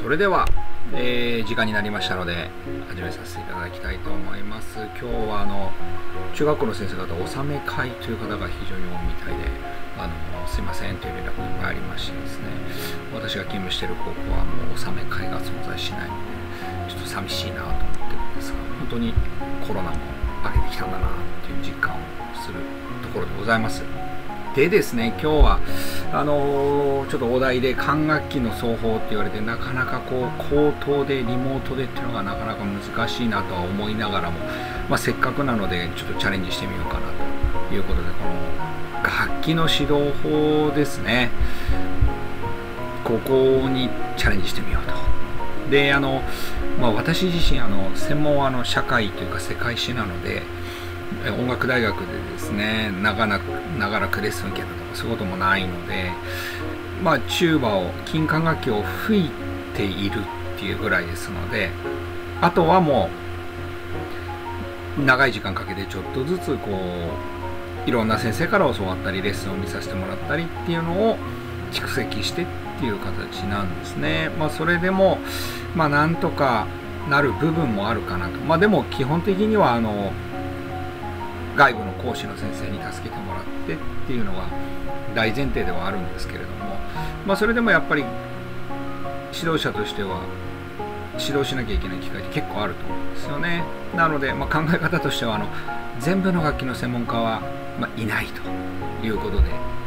それでは、時間になりましたので始めさせていただきたいと思います。今日は中学校の先生方納め会という方が非常に多いみたいですいませんという連絡がありましてですね、私が勤務している高校はもう納め会が存在しないのでちょっと寂しいなと思ってるんですが、本当にコロナも明けてきたんだなという実感をするところでございます。でですね、今日はちょっとお題で管楽器の奏法って言われて、なかなか口頭でリモートでっていうのがなかなか難しいなとは思いながらも、せっかくなのでちょっとチャレンジしてみようかなということで、この楽器の指導法ですね、ここにチャレンジしてみようと。で私自身専門は社会というか世界史なので、音楽大学でですね長らくレッスン受けたとかそういうこともないので、チューバを金管楽器を吹いているっていうぐらいですので、あとはもう長い時間かけてちょっとずついろんな先生から教わったりレッスンを見させてもらったりっていうのを蓄積してっていう形なんですね。それでもなんとかなる部分もあるかなと。でも基本的には外部の講師の先生に助けてもらってっていうのが大前提ではあるんですけれども、それでもやっぱり指導者としては指導しなきゃいけない機会って結構あると思うんですよね。なので、考え方としては全部の楽器の専門家は、いないということで、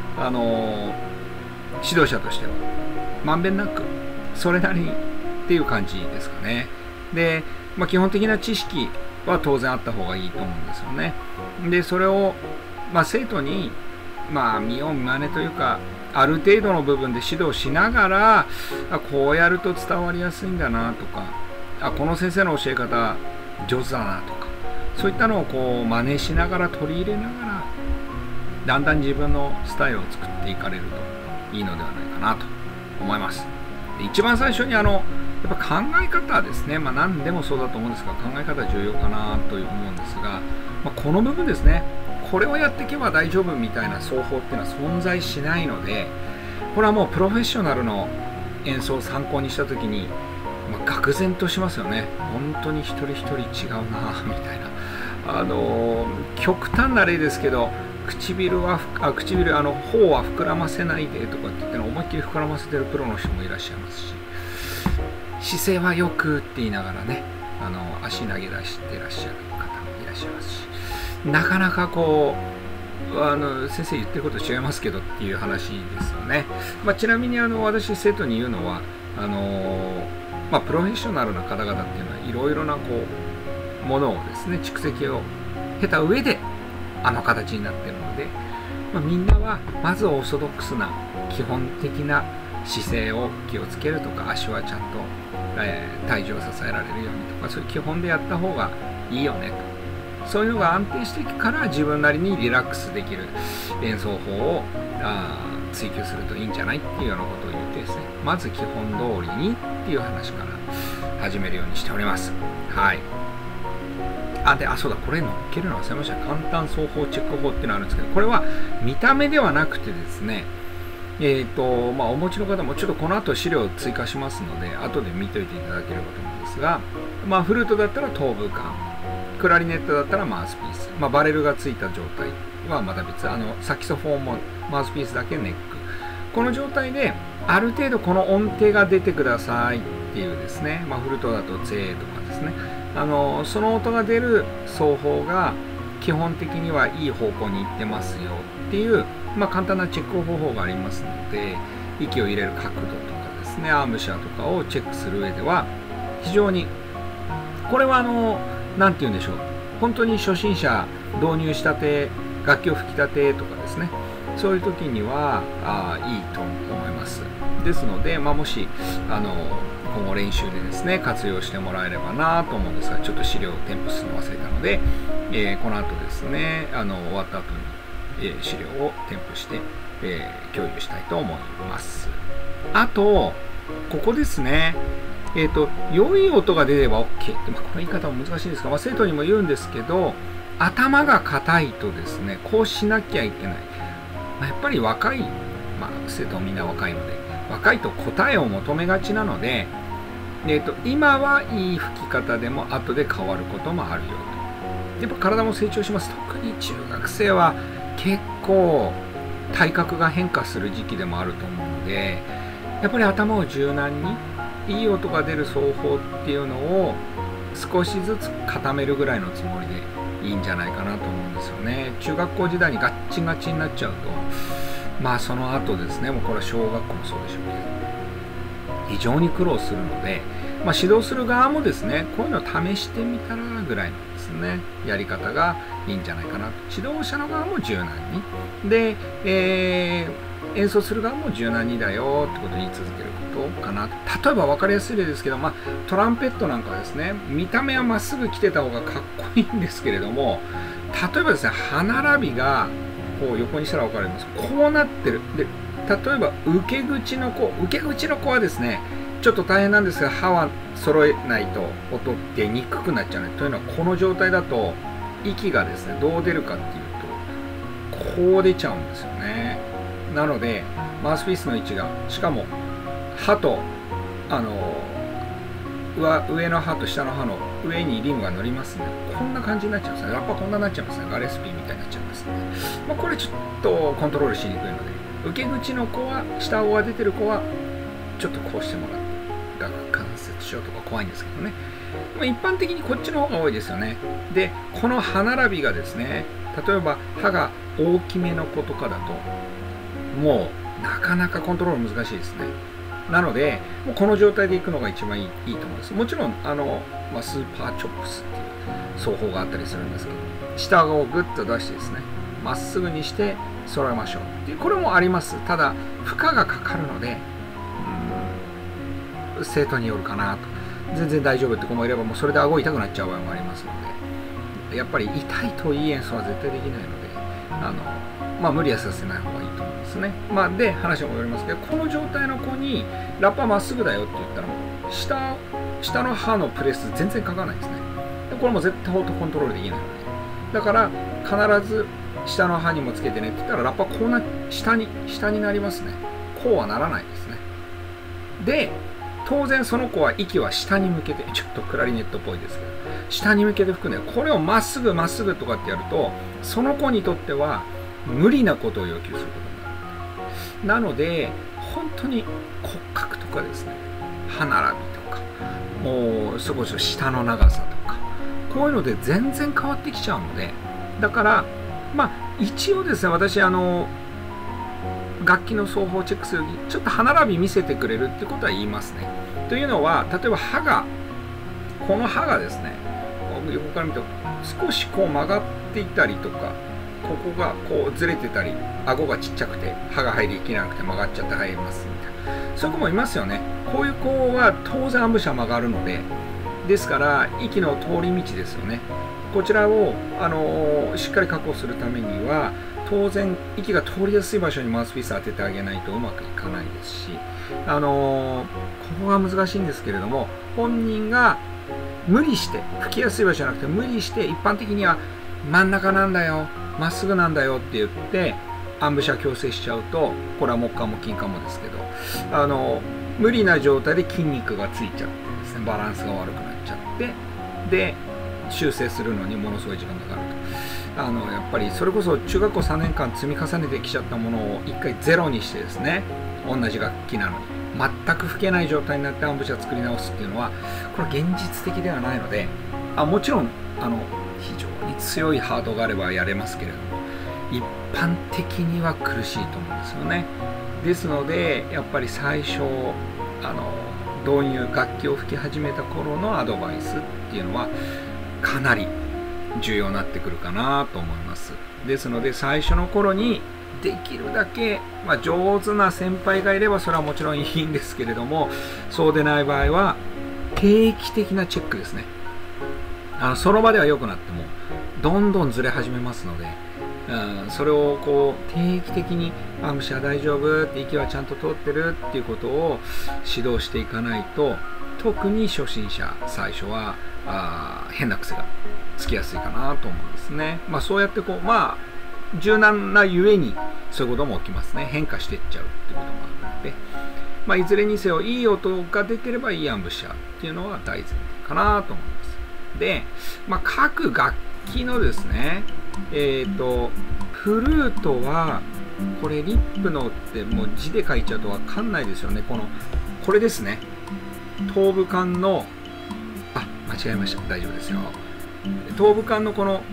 指導者としてはまんべんなくそれなりにっていう感じですかね。で、基本的な知識は当然あった方がいいと思うんですよね。でそれを、生徒に、見よう見まねというかある程度の部分で指導しながら、こうやると伝わりやすいんだなとか、この先生の教え方上手だなとか、そういったのを真似しながら取り入れながらだんだん自分のスタイルを作っていかれるといいのではないかなと思います。で一番最初にやっぱ考え方ですね、何でもそうだと思うんですが、考え方重要かなと思うんですが、この部分ですね、これをやっていけば大丈夫みたいな奏法っていうのは存在しないので、これはもうプロフェッショナルの演奏を参考にした時に、愕然としますよね。本当に一人一人違うなみたいな、極端な例ですけど、頬は膨らませないでとかって言って思いっきり膨らませてるプロの人もいらっしゃいますし、姿勢はよくって言いながらね、足投げ出してらっしゃる方もいらっしゃいますし、なかなか先生言ってること違いますけどっていう話ですよね。ちなみに私生徒に言うのはプロフェッショナルな方々っていうのはいろいろなものをですね蓄積を経た上で形になっているので、みんなはまずオーソドックスな基本的な姿勢を気をつけるとか、足はちゃんと、体重を支えられるようにとか、そういう基本でやった方がいいよねと、そういうのが安定していくから自分なりにリラックスできる演奏法を追求するといいんじゃないっていうようなことを言ってですね、まず基本通りにっていう話から始めるようにしております。はい。そうだ、これ載っけるの忘れました。簡単奏法チェック法っていうのがあるんですけど、これは見た目ではなくてですね、お持ちの方もちょっとこの後資料を追加しますので、後で見といていただければと思うんですが、フルートだったら頭部管、クラリネットだったらマウスピース、バレルがついた状態はまた別、サキソフォンもマウスピースだけネック、この状態である程度この音程が出てくださいっていうですね、フルートだとゼーとかですね、その音が出る奏法が基本的にはいい方向に行ってますよっていう、簡単なチェック方法がありますので、息を入れる角度とかですね、アームシャとかをチェックする上では非常に、これは何て言うんでしょう、本当に初心者導入したて、楽器を吹き立てとかですね、そういう時にはいいと思います。ですので、もし今後練習でですね活用してもらえればなと思うんですが、ちょっと資料を添付するの忘れたので、この後ですね終わった後に、資料を添付して、共有したいと思います。あとここですね、良い音が出れば OK って、この言い方も難しいんですが、生徒にも言うんですけど、頭が硬いとですねこうしなきゃいけない。やっぱり若い、生徒はみんな若いので、若いと答えを求めがちなので、 今はいい吹き方でも後で変わることもあるよと。やっぱ体も成長します。特に中学生は結構体格が変化する時期でもあると思うので、やっぱり頭を柔軟にいい音が出る奏法っていうのを少しずつ固めるぐらいのつもりでいいんじゃないかなと思うんですよね。中学校時代にガッチガチになっちゃうと、その後ですね、もうこれは小学校もそうでしょうけど、非常に苦労するので、指導する側もですね、こういうのを試してみたらぐらいのですね、やり方がいいんじゃないかなと。指導者の側も柔軟に。で、演奏する側も柔軟にだよってことに続けることかな。例えば分かりやすい例ですけど、トランペットなんかはですね、見た目はまっすぐ来てた方がかっこいいんですけれども、例えばですね、歯並びがこう横にしたら分かります。こうなってる。で、例えば受け口の子はですね、ちょっと大変なんですが、歯は揃えないと音ってにくくなっちゃうね。というのは、この状態だと息がですね、どう出るかっていうと、こう出ちゃうんですよね。なのでマウスピースの位置が、しかも歯と上の歯と下の歯の上にリムが乗りますので、こんな感じになっちゃうんですね。ラッパこんなになっちゃいますね。ガレスピーみたいになっちゃいますね。これちょっとコントロールしにくいので、受け口の子は、下顎が出てる子はちょっとこうしてもらって、顎関節症とか怖いんですけどね。一般的にこっちの方が多いですよね。で、この歯並びがですね、例えば歯が大きめの子とかだと、もうなかなかコントロール難しいですね。なので、もうこの状態でいくのが一番いいと思います。もちろんスーパーチョップスっていう奏法があったりするんですけど、下顎をグッと出してですね、まっすぐにして揃えましょうっていう、これもあります。ただ負荷がかかるので、生徒によるかなと。全然大丈夫って子もいれば、もうそれで顎痛くなっちゃう場合もありますので、やっぱり痛いといい演奏は絶対できないので、無理はさせない方がいいと思うんですね。で、話が戻りますけど、この状態の子にラッパまっすぐだよって言ったら、下の歯のプレス全然かかないですね。これも絶対オートコントロールできないので、だから必ず下の歯にもつけてねって言ったら、ラッパこう下になりますね。こうはならないですね。で、当然その子は息は下に向けて、ちょっとクラリネットっぽいですけど、下に向けて吹くんだよ。これをまっすぐとかってやると、その子にとっては無理なことを要求することになる。なので、本当に骨格とかですね、歯並びとか、もうそこそこ下の長さとか、こういうので全然変わってきちゃうので、だから、一応ですね、私、楽器の奏法をチェックするとき、ちょっと歯並び見せてくれるってことは言いますね。というのは、例えばこの歯がですね、横から見ると少しこう曲がっていたりとか、ここがこうずれてたり、顎がちっちゃくて歯が入りきらなくて曲がっちゃって入りますみたいな、そういう子もいますよね。こういう子は当然アンブシャー曲がるので、ですから息の通り道ですよね。こちらをしっかり確保するためには、当然息が通りやすい場所にマウスピース当ててあげないとうまくいかないですし、ここが難しいんですけれども、本人が無理して吹きやすい場所じゃなくて、無理して一般的には真ん中なんだよ、まっすぐなんだよって言ってアンブシャー矯正しちゃうと、これは木管も筋管もですけど、無理な状態で筋肉がついちゃってですね、バランスが悪くなっちゃって、で修正するのにものすごい時間がかかると。やっぱりそれこそ中学校3年間積み重ねてきちゃったものを一回ゼロにしてですね、同じ楽器なのに全く吹けない状態になってアンブシャー作り直すっていうのは、これ現実的ではないので、もちろん非常に強いハードがあればやれますけれども、一般的には苦しいと思うんですよね。ですので、やっぱり最初楽器を吹き始めた頃のアドバイスっていうのはかなり重要になってくるかなと思います。ですので、最初の頃にできるだけ、上手な先輩がいればそれはもちろんいいんですけれども、そうでない場合は定期的なチェックですね。その場では良くなってもどんどんずれ始めますので、それをこう定期的にアンブシャー大丈夫って息はちゃんと通ってるっていうことを指導していかないと、特に初心者最初は変な癖がつきやすいかなと思うんですね。そうやってこう柔軟なゆえにそういうことも起きますね。変化していっちゃうっていうこともあるので、 いずれにせよいい音が出てればいいアンブッシャーっていうのは大前提かなと思います。で、各楽器のですね、フルートはこれリップのってもう字で書いちゃうと分かんないですよね。これですね、頭部管の間違えました、大丈夫ですよ。頭部管のこの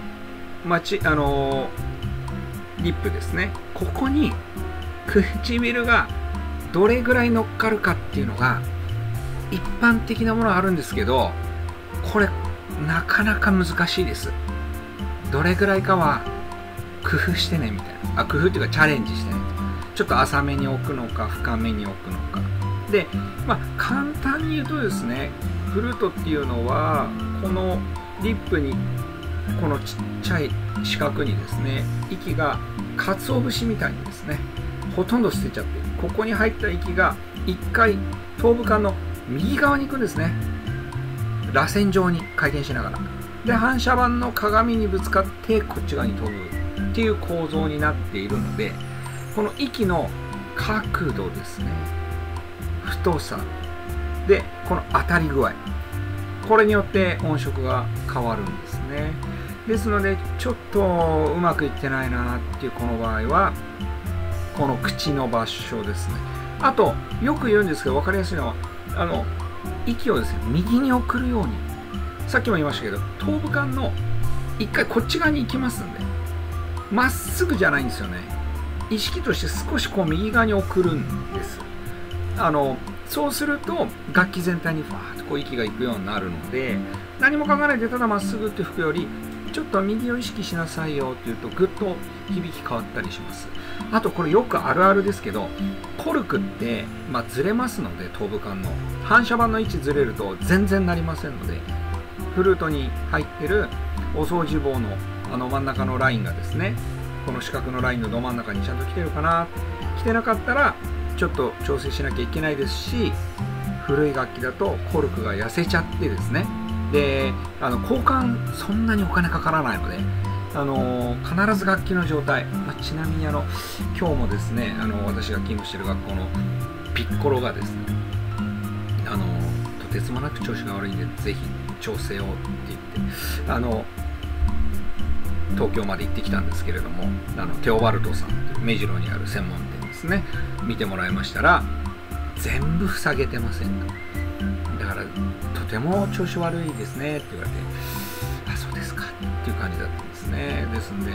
リップですね、ここに唇がどれぐらい乗っかるかっていうのが一般的なものあるんですけど、これなかなか難しいです。どれぐらいかは工夫してねみたいな、工夫っていうかチャレンジしてね、ちょっと浅めに置くのか深めに置くのかで、簡単に言うとですね、フルートっていうのはこのリップにこのちっちゃい四角にですね、息が鰹節みたいにですねほとんど捨てちゃって、ここに入った息が1回頭部管の右側に行くんですね。螺旋状に回転しながら、で反射板の鏡にぶつかってこっち側に飛ぶっていう構造になっているので、この息の角度ですね、太さでこの当たり具合、これによって音色が変わるんですね。ですのでちょっとうまくいってないなっていうこの場合はこの口の場所ですね。あとよく言うんですけど分かりやすいのは息をですね右に送るように、さっきも言いましたけど頭部管の一回こっち側に行きますんで、まっすぐじゃないんですよね。意識として少しこう右側に送るんです。そうすると楽器全体にファーッとこう息がいくようになるので、何も考えないでただまっすぐって吹くよりちょっと右を意識しなさいよっていうとぐっと響き変わったりします。あとこれよくあるあるですけど、コルクってずれますので、頭部管の反射板の位置ずれると全然なりませんので、フルートに入ってるお掃除棒の真ん中のラインがですね、この四角のラインのど真ん中にちゃんと来てるかな、来てなかったらちょっと調整しなきゃいけないですし、古い楽器だとコルクが痩せちゃってですね、で交換そんなにお金かからないので、必ず楽器の状態、ちなみに今日もですね私が勤務している学校のピッコロがですねとてつもなく調子が悪いんでぜひ調整をって言って東京まで行ってきたんですけれども、テオバルトさんという目白にある専門店ですね見てもらいましたら、全部塞げてませんか、だからとても調子悪いですねって言われて、そうですかっていう感じだったんですね。ですんで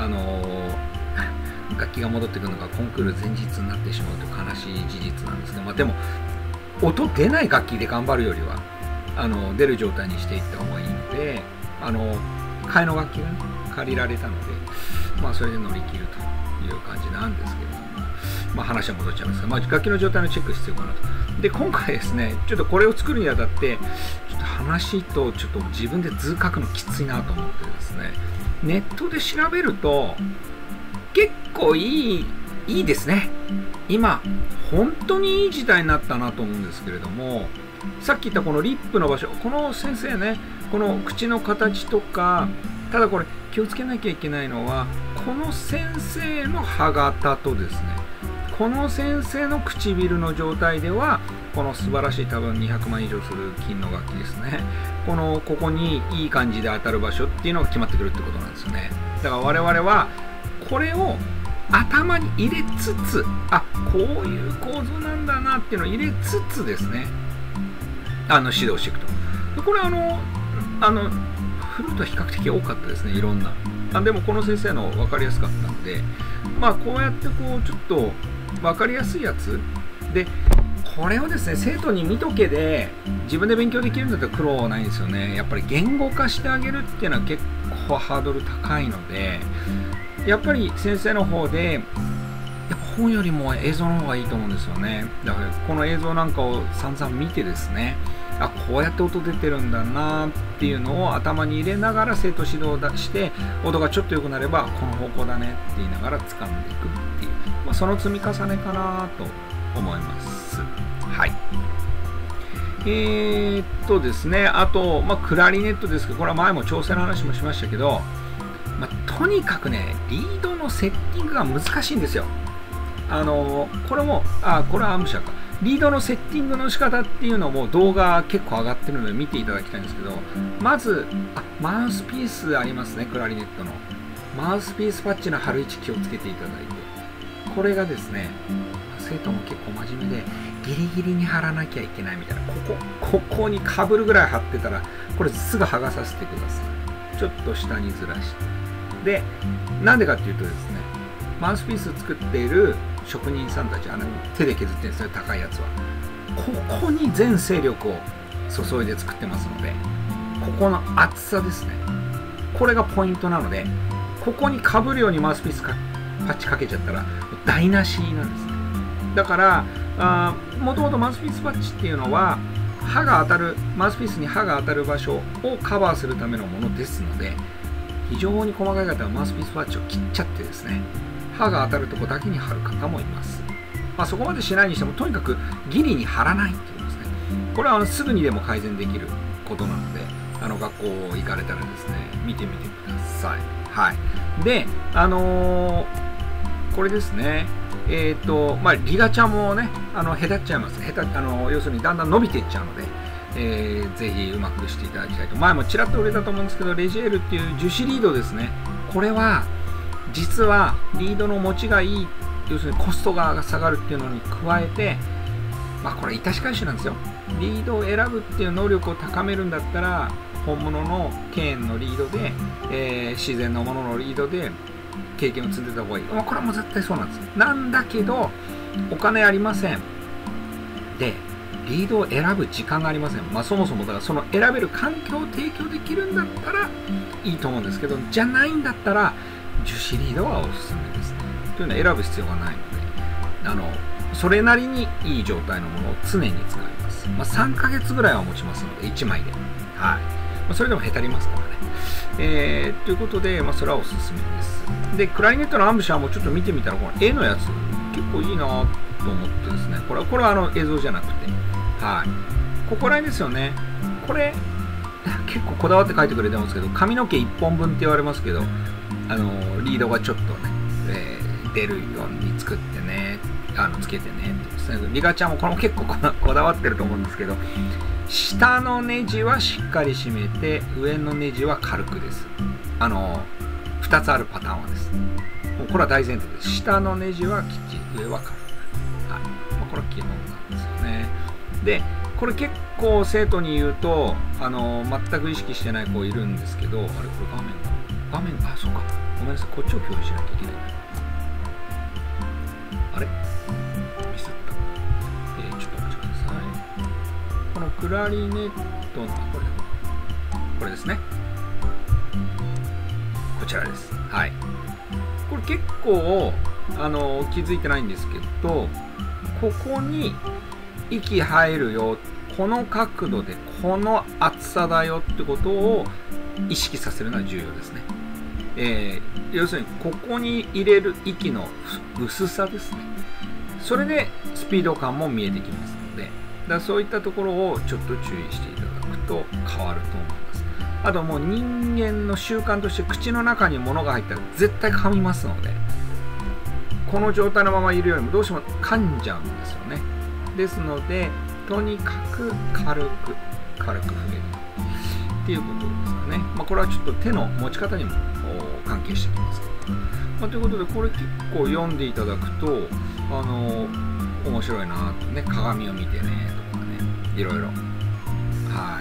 楽器が戻ってくるのがコンクール前日になってしまうという悲しい事実なんですけど、でも音出ない楽器で頑張るよりは出る状態にしていった方がいいので、替えの楽器が、借りられたので、それで乗り切るという感じなんですけれども、話は戻っちゃいますが、楽器の状態のチェック必要かなと。で今回ですね、ちょっとこれを作るにあたってちょっと話とちょっと自分で図書くのきついなと思ってですね、ネットで調べると結構いいですね。今本当にいい時代になったなと思うんですけれども、さっき言ったこのリップの場所、この先生ね、この口の形とか、ただこれ気をつけなきゃいけないのは、この先生の歯型とですね、この先生の唇の状態ではこの素晴らしい多分200万以上する金の楽器ですね、ここにいい感じで当たる場所っていうのが決まってくるってことなんですよね。だから我々はこれを頭に入れつつ、こういう構造なんだなっていうのを入れつつですね、指導していくと。でこれフルートは比較的多かったですね、いろんな。でもこの先生の分かりやすかったので、こうやってちょっと分かりやすいやつで、これをですね生徒に見とけで自分で勉強できるんだったら苦労はないんですよね。やっぱり言語化してあげるっていうのは結構ハードル高いので、やっぱり先生の方でやっぱ本よりも映像の方がいいと思うんですよね。だからこの映像なんかを散々見てですね、こうやって音出てるんだなっていうのを頭に入れながら生徒指導して、音がちょっと良くなればこの方向だねって言いながら掴んでいくっていう、その積み重ねかなと思います。はい。ですね、あと、クラリネットですけど、これは前も調整の話もしましたけど、とにかくね、リードのセッティングが難しいんですよ。これも、これはアンブシャーか。 リードのセッティングの仕方っていうのも動画結構上がってるので見ていただきたいんですけど、まずマウスピースありますね。クラリネットのマウスピースパッチの貼る位置気をつけていただいて、これがですね、生徒も結構真面目でギリギリに貼らなきゃいけないみたいな、ここにかぶるぐらい貼ってたらこれすぐ剥がさせてください。ちょっと下にずらして、でなんでかっていうとですね、マウスピース作っている職人さんたち、手で削ってるんですよ、高いやつは。ここに全勢力を注いで作ってますので、ここの厚さですね、これがポイントなので、ここにかぶるようにマウスピースパッチかけちゃったら台無しなんですね。だからもともとマウスピースパッチっていうのは刃が当たる、マウスピースに刃が当たる場所をカバーするためのものですので、非常に細かい方はマウスピースパッチを切っちゃってですね、刃が当たるとこだけに貼る方もいます。そこまでしないにしても、とにかくギリに貼らないっていうことですね。これはすぐにでも改善できることなので、学校行かれたらですね、見てみてください。はい。で、これですね、リガチャもね、へたっちゃいます。要するにだんだん伸びていっちゃうので、ぜひうまくしていただきたいと。前もちらっと触れたと思うんですけど、レジエールっていう樹脂リードですね。これは実はリードの持ちがいい、要するにコストが下がるっていうのに加えて、これ致し返しなんですよ。リードを選ぶっていう能力を高めるんだったら、本物のケーンのリードで、自然のもののリードで経験を積んでた方がいい。これはもう絶対そうなんです。なんだけどお金ありません。でリードを選ぶ時間がありません。そもそもだからその選べる環境を提供できるんだったらいいと思うんですけど、じゃないんだったら樹脂リードはおすすめですね。というのは選ぶ必要がないので、それなりにいい状態のものを常に使います。3ヶ月ぐらいは持ちますので、1枚で。はい。それでもへたりますからね。ということで、それはおすすめです。で、クラリネットのアンブシャーもちょっと見てみたら、この絵のやつ、結構いいなと思ってですね、これは映像じゃなくて、はい。ここら辺ですよね。これ、結構こだわって書いてくれてますけど、髪の毛1本分って言われますけど、リードがちょっとね、出るように作ってね、つけてねってですね。リガちゃんもこれも結構こだわってると思うんですけど、下のネジはしっかり締めて、上のネジは軽くです。2つあるパターンはです。もうこれは大前提です。下のネジはきっちり、上は軽く。はい。これは基本なんですよね。で、これ結構生徒に言うと、全く意識してない子いるんですけど、あれこれ画面、そうか。ごめんなさい。こっちを共有しなきゃいけない。あれミスった。ちょっとお待ちください。このクラリネットの、これですね。こちらです。はい。これ結構、気づいてないんですけど、ここに息入るよ。この角度で、この厚さだよってことを意識させるのは重要ですね。要するに、ここに入れる息の薄さですね。それでスピード感も見えてきますので、そういったところをちょっと注意していただくと変わると思います。あともう人間の習慣として口の中に物が入ったら絶対噛みますので、この状態のままいるよりもどうしても噛んじゃうんですよね。ですので、とにかく軽く触れるっていうことですかね。これはちょっと手の持ち方にも関係してきますけど、ということでこれ結構読んでいただくと面白いなとね、鏡を見てねとかね、いろいろ、はい、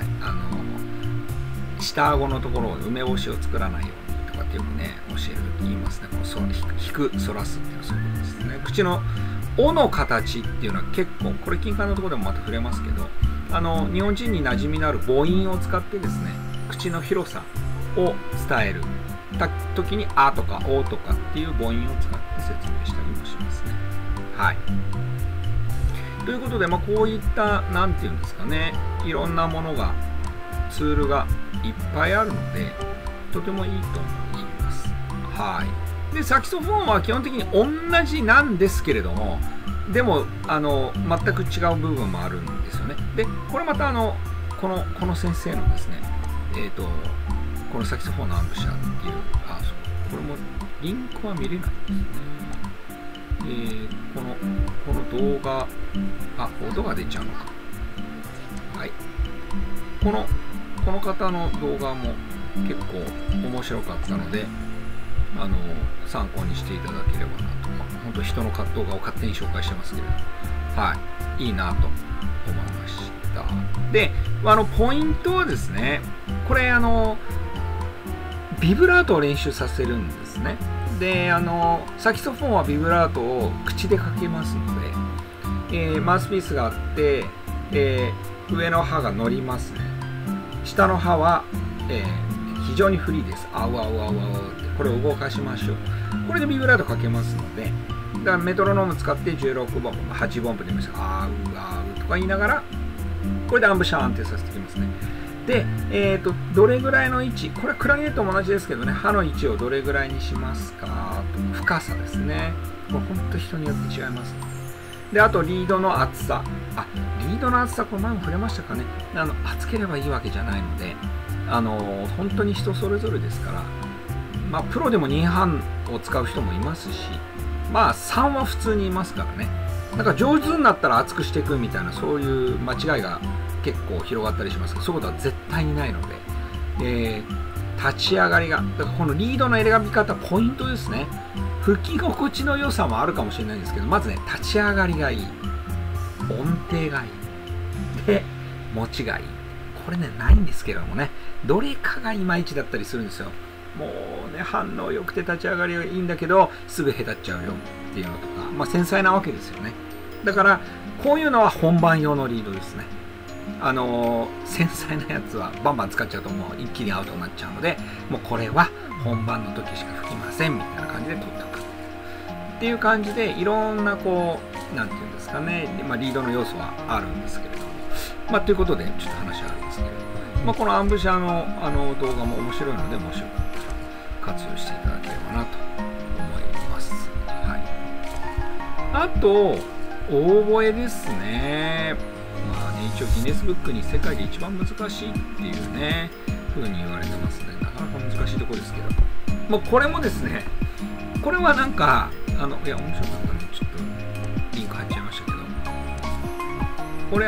下顎のところを梅干しを作らないようにとかってよくね教えると言いますね。この引く反らすっていうのはそういうことですね。口の尾の形っていうのは結構、これ金管のところでもまた触れますけど、日本人に馴染みのある母音を使ってですね、口の広さを伝える時に「あ」とか「お」とかっていう母音を使って説明したりもしますね。はい。ということで、こういった何て言うんですかね、いろんなものがツールがいっぱいあるので、とてもいいと思います。はい。で、サキソフォンは基本的に同じなんですけれども、でも全く違う部分もあるんですよね。で、これまたこの先生のですね、このサキソフォンのアンブシャーっていう、これもリンクは見れないんですね。リこの動画、音が出ちゃうのか。はい。この方の動画も結構面白かったので、参考にしていただければなと。本当人の動画を勝手に紹介してますけれども、はい。いいなと思いました。で、ポイントはですね、これ、ビブラートを練習させるんですね。で、サキソフォンはビブラートを口でかけますので、マウスピースがあって、上の歯が乗りますね。下の歯は、非常にフリーです。あうあうあうあうって、これを動かしましょう。これでビブラートかけますので、だからメトロノーム使って16分、8分音符で見ます。あうあうとか言いながら、これでアンブシャーンってさせていきますね。で、どれぐらいの位置、これはクラリネットも同じですけどね、歯の位置をどれぐらいにしますかと、深さですね。これ本当人によって違います。で、あとリードの厚さ。リードの厚さ、これ前も触れましたかね。厚ければいいわけじゃないので、本当に人それぞれですから、プロでも2半を使う人もいますし、3は普通にいますからね。なんか上手になったら厚くしていくみたいな、そういう間違いが結構広がったりしますけど、そういうことは絶対にないので、立ち上がりが、だからこのリードの選び方、ポイントですね。吹き心地の良さもあるかもしれないんですけど、まずね、立ち上がりがいい。音程がいい。で、持ちがいい。これね、ないんですけどもね、どれかがいまいちだったりするんですよ。もうね、反応良くて立ち上がりがいいんだけど、すぐへたっちゃうよっていうのとか、繊細なわけですよね。だから、こういうのは本番用のリードですね。繊細なやつはバンバン使っちゃうともう一気にアウトになっちゃうので、もうこれは本番の時しか吹きませんみたいな感じで取っておくっていう感じで、いろんななんていうんですかね、リードの要素はあるんですけれども、ということでちょっと話はあるんですけれども、このアンブシャーの動画も面白いので、もしよかったら活用していただければなと思います。はい。あと大声ですね。一応ギネスブックに世界で一番難しいっていうね風に言われてますね。なかなか難しいところですけど、これもですね、これはなんかいや面白かったのでちょっとリンク貼っちゃいましたけど、これ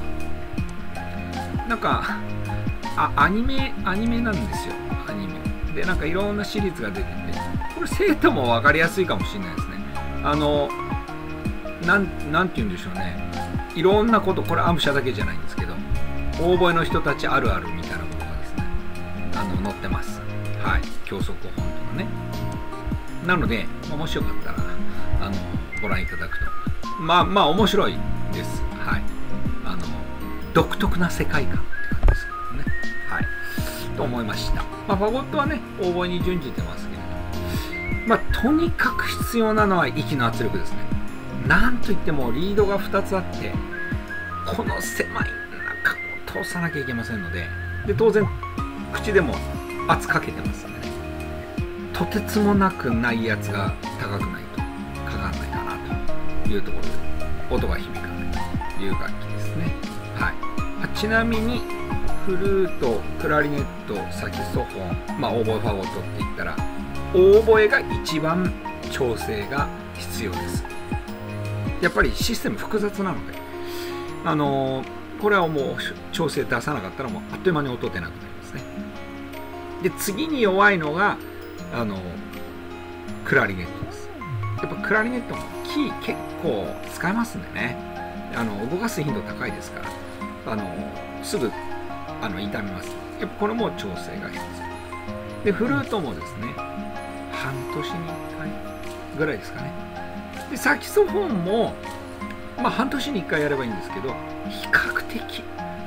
なんかアニメなんですよ。アニメでなんかいろんなシリーズが出てて、これ生徒も分かりやすいかもしれないですね。なんて言うんでしょうね、いろんなこと、これアンブシャーだけじゃないんですけど、オーボエの人たちあるあるみたいなことがですね、載ってます。はい。教則本とかね。なので、もしよかったら、ご覧いただくと。面白いです。はい。独特な世界観って感じですけどね。はい。と思いました。ファゴットはね、オーボエに準じてますけれども、とにかく必要なのは息の圧力ですね。なんといってもリードが2つあって、この狭い中を通さなきゃいけませんので、当然口でも圧かけてますのでね、とてつもなくないやつが高くないとかかんないかなというところで、音が響かないという楽器ですね。はい。ちなみにフルート、クラリネット、サキソフォン、オーボエ、ファゴットって言ったらオーボエが一番調整が必要です。やっぱりシステム複雑なので、これはもう調整出さなかったらもうあっという間に音出なくなりますね。で、次に弱いのがクラリネットです。やっぱクラリネットもキー結構使えますんでね、動かす頻度高いですから、すぐ痛みます。やっぱこれも調整が必要で、フルートもですね、半年に1回ぐらいですかね。で、サキソフォンも、半年に1回やればいいんですけど、比較的、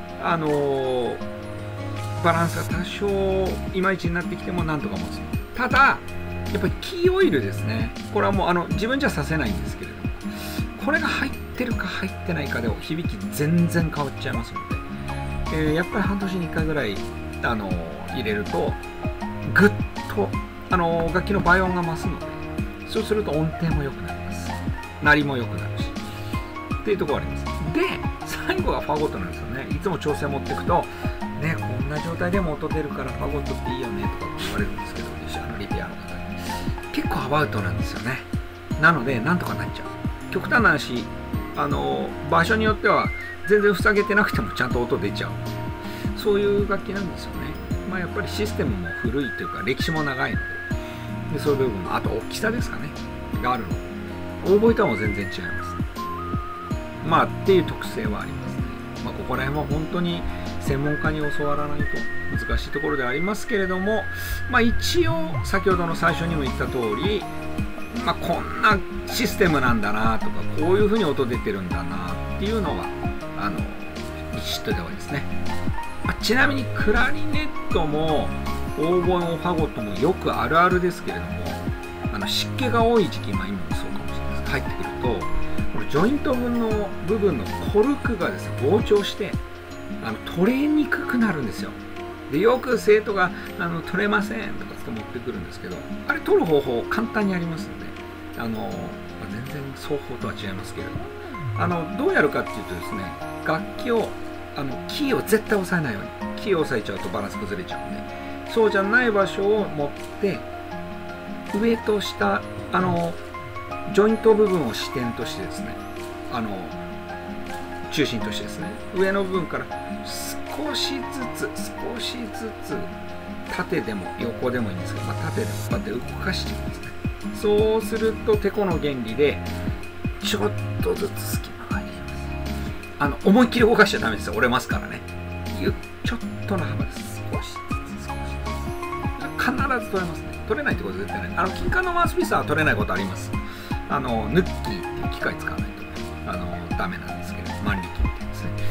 バランスが多少いまいちになってきてもなんとか持つ。ただ、やっぱりキーオイルですね。これはもう自分じゃさせないんですけれども、これが入ってるか入ってないかで響き全然変わっちゃいますので、やっぱり半年に1回ぐらい入れると、ぐっと楽器の倍音が増すので、そうすると音程も良くなります。鳴りも良くなるし。っていうところがあります。で、最後がファゴットなんですよね。いつも調整持っていくと、ね、こんな状態でも音出るからファゴットっていいよねとかって言われるんですけど、リペアの方に。結構アバウトなんですよね。 なのでなんとかなっちゃう。極端な話、場所によっては全然塞げてなくてもちゃんと音出ちゃう、そういう楽器なんですよね。やっぱりシステムも古いというか歴史も長いので、そういう部分も、あと大きさですかねがあるので、オーボエとはもう全然違います。っていう特性はありますね。ここら辺は本当に専門家に教わらないと難しいところではありますけれども、一応先ほどの最初にも言った通り、こんなシステムなんだなとか、こういうふうに音出てるんだなっていうのは知っておいた方がいいですね。ちなみにクラリネットもオーボエもファゴットもよくあるあるですけれども、湿気が多い時期、今もそうかもしれないです。入ってくるとこのジョイント分の部分のコルクがですね膨張して取れにくくなるんですよ。でよく生徒が取れませんとかって持ってくるんですけど、あれ取る方法簡単にありますので、全然双方とは違いますけれども、どうやるかっていうとですね、楽器をキーを絶対押さえないように、キーを押さえちゃうとバランス崩れちゃうんで、そうじゃない場所を持って上と下ジョイント部分を支点としてですね、中心としてですね、上の部分から少しずつ縦でも横でもいいんですけど、縦でもこうやって動かしていくんですね。そうするとてこの原理でちょっとずつ隙間が入ります。思いっきり動かしちゃダメですよ、折れますからね。ちょっとの幅です。少しずつ必ず取れますね。取れないってことは絶対ない。金管のマウスピースは取れないことあります。ヌッキーっていう機械使わないとダメなんですけど、万力みたいですね。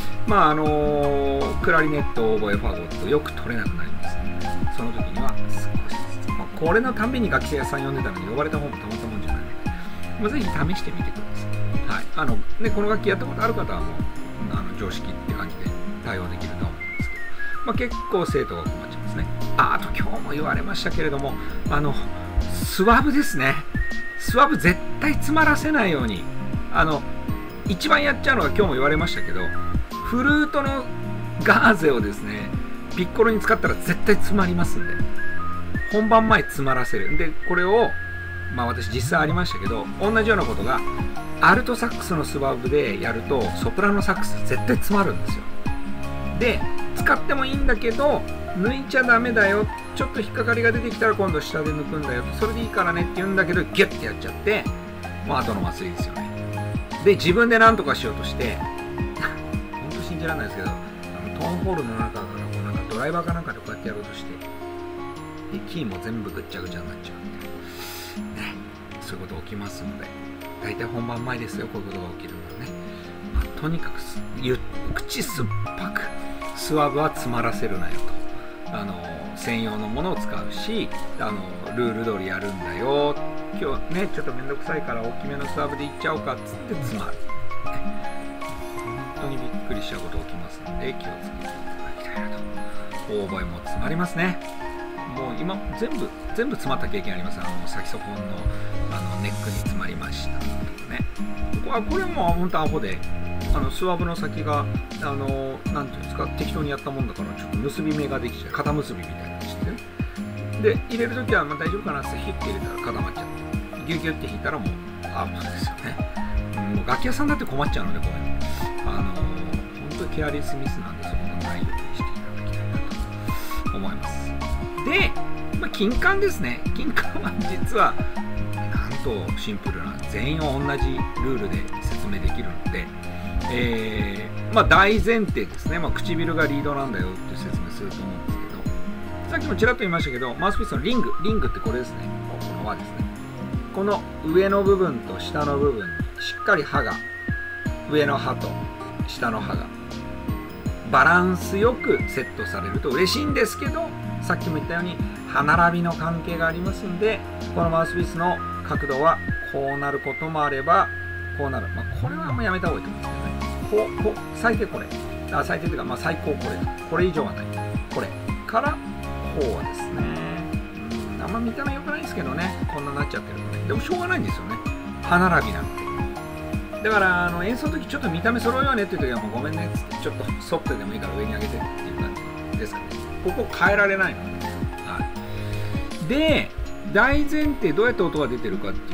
クラリネット、オーボエ、ファゴットよく取れなくなりますので、その時には少しずつ、これのたんびに楽器屋さん呼んでたのに呼ばれた方もたまったもんじゃないので、ぜひ試してみてください。この楽器やったことある方はもう常識って感じで対応できると思うんですけど、結構生徒が困っちゃいますね。あと今日も言われましたけれども、スワブですね。スワブ絶対詰まらせないように、一番やっちゃうのが今日も言われましたけど、フルートのガーゼをですねピッコロに使ったら絶対詰まりますんで、本番前詰まらせる。でこれを私実際ありましたけど、同じようなことがアルトサックスのスワブでやるとソプラノサックス絶対詰まるんですよ。で使ってもいいんだけど抜いちゃダメだよ、ちょっと引っかかりが出てきたら今度下で抜くんだよ、それでいいからねって言うんだけど、ギュッてやっちゃって後の祭りですよね。で自分で何とかしようとして本当信じられないですけど、トーンホールの中からドライバーかなんかでこうやってやろうとして、でキーも全部ぐっちゃぐちゃになっちゃうんで、そういうこと起きますので、大体本番前ですよ、こういうことが起きるのはね。とにかく口酸っぱくスワブは詰まらせるなよと、専用のものを使うし、ルール通りやるんだよ、今日ねちょっとめんどくさいから大きめのスワブでいっちゃおうかっつって詰まる、本当にびっくりしたこと起きますので気をつけていただきたいなと。オーボエも詰まりますね。もう今全部詰まった経験あります。サキソフォンのネックに詰まりましたとかね。これも本当アホで、スワブの先がなんていうんですか、適当にやったもんだからちょっと結び目ができちゃう、肩結びみたいな感じでね。で入れるときは大丈夫かなってヒッて入れたら固まっちゃって、ギュギュって引いたらもうアウトですよね。もう楽器屋さんだって困っちゃうので、これ本当にケアレスミスなんで、そこのないようにしていただきたいなと思います。で、金管ですね。金管は実はなんとシンプルな、全員を同じルールで説明できるので、大前提ですね。唇がリードなんだよっていう説明すると思うんですけど、さっきもちらっと言いましたけど、マウスピースのリングってこれですね。この輪ですね。この上の部分と下の部分にしっかり刃が、上の刃と下の刃がバランスよくセットされると嬉しいんですけど、さっきも言ったように歯並びの関係がありますんで、このマウスピースの角度はこうなることもあればこうなる、これはもうやめた方がいいと思うんですけどね。最低これ、最低というか最高これ以上はない、これからこうですね。あんま見た目良くないですけどね、こんななっちゃってるのね。でもしょうがないんですよね、歯並びなんて。だから演奏の時ちょっと見た目揃えようねっていう時はもうごめんねっつって、ちょっとソフトでもいいから上に上げてっていう感じですかね。ここ変えられないので、で大前提どうやって音が出てるかっていう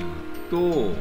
と、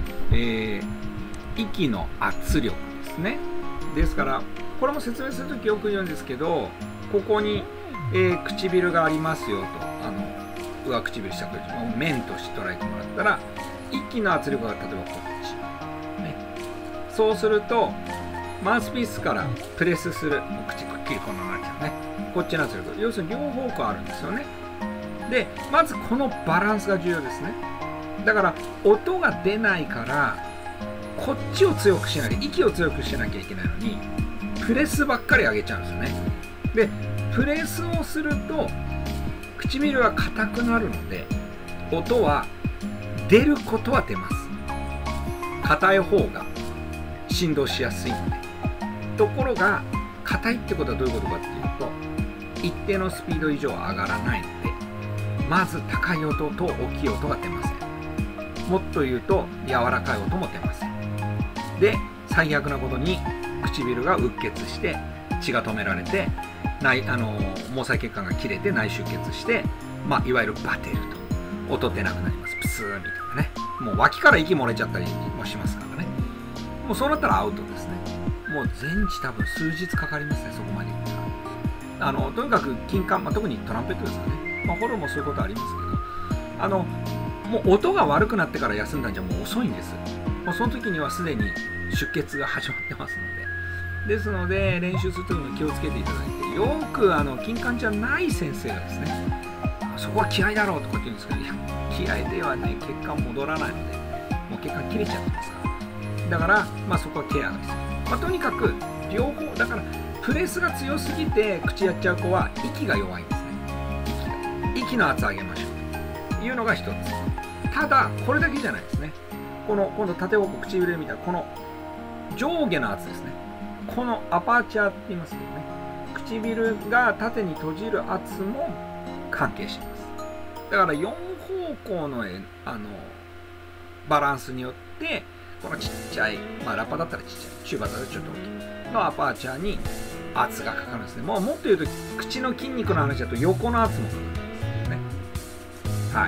息の圧力ですね。ですからこれも説明するときよく言うんですけど、ここに、唇がありますよと、上唇下唇を面として捉えてもらったら、息の圧力が例えばこっち、ね、そうするとマウスピースからプレスする、口くっきりこんなになっちゃうね、こっちの圧力、要するに両方向あるんですよね。でまずこのバランスが重要ですね。だから音が出ないからこっちを強くしなきゃ、息を強くしなきゃいけないのにプレスばっかり上げちゃうんですよね。でプレスをすると唇は硬くなるので音は出ることは出ます。硬い方が振動しやすいので。ところが硬いってことはどういうことかっていうと、一定のスピード以上上がらないので、まず高い音と大きい音が出ません。もっと言うと柔らかい音も出ません。で最悪なことに唇がうっ血して血が止められて毛細血管が切れて内出血して、いわゆるバテると、音出なくなります。プスーみたいなね。もう脇から息漏れちゃったりもしますからね。もうそうなったらアウトですね。もう全治多分数日かかりますね、そこまでいったら。とにかく金管、特にトランペットですかね。ホルンもそういうことありますけど、もう音が悪くなってから休んだんじゃもう遅いんです。もうその時にはすでに出血が始まってますので。ですので練習する時に気をつけていただいて、よく金管じゃない先生がですね、そこは気合だろうとかって言うんですけど、いや気合ではね血管戻らないので、もう血管切れちゃってますから。だからそこはケアが必要。とにかく両方だから、プレスが強すぎて口やっちゃう子は息が弱いんですね。息の圧上げましょうというのが一つ。ただこれだけじゃないですね。今度縦方向唇で見たらこの上下の圧ですね。このアパーチャーって言いますけどね、唇が縦に閉じる圧も関係します。だから4方向のバランスによってこのちっちゃい、ラッパだったらちっちゃい、チューバだったらちょっと大きいのアパーチャーに圧がかかるんですね。もっと言うと口の筋肉の話だと横の圧もかかるんですね。はい。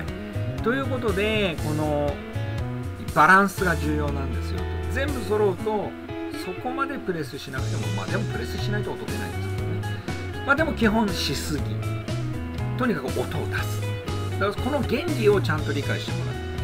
ということでこのバランスが重要なんですよと。全部揃うとそこまでプレスしなくても、でもプレスしないと音出ないんですけどね。でも基本しすぎ、とにかく音を出す。だからこの原理をちゃんと理解してもらって